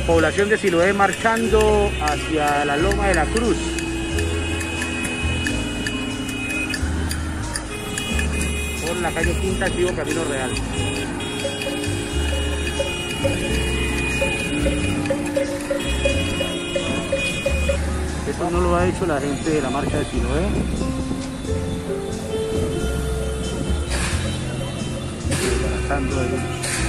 población de Siloé marchando hacia la Loma de la Cruz. Por la calle Quinta, antiguo Camino Real. Esto no lo ha hecho la gente de la marcha de Siloé. Abrazando ahí.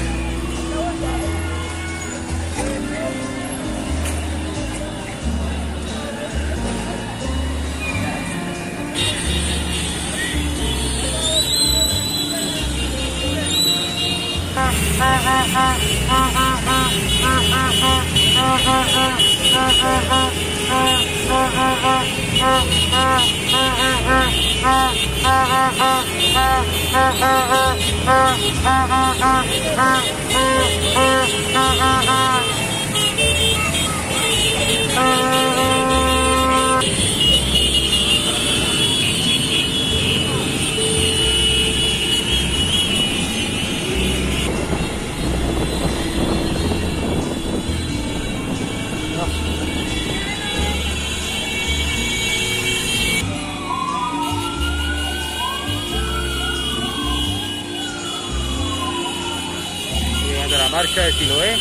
De la marcha de Siloé.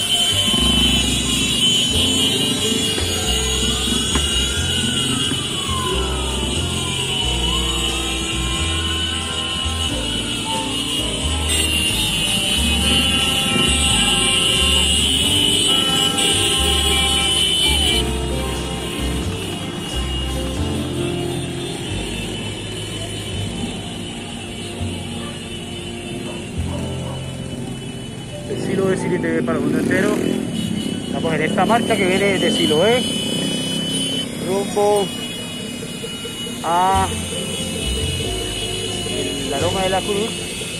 Siloé City TV para el mundo entero. Estamos en esta marcha que viene de Siloé rumbo a la Loma de la Cruz.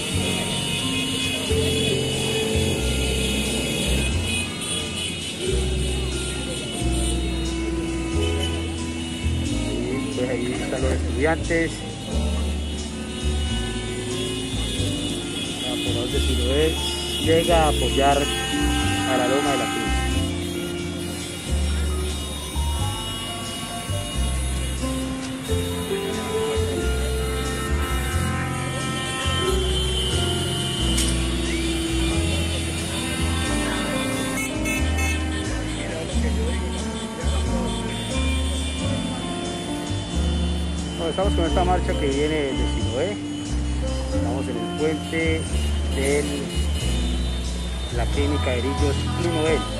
Y pues ahí están los estudiantes. La población de Siloé llega a apoyar a la Loma de la Cruz. Bueno, estamos con esta marcha que viene de Siloé. Estamos en el puente de la clínica Erillos y Nobel.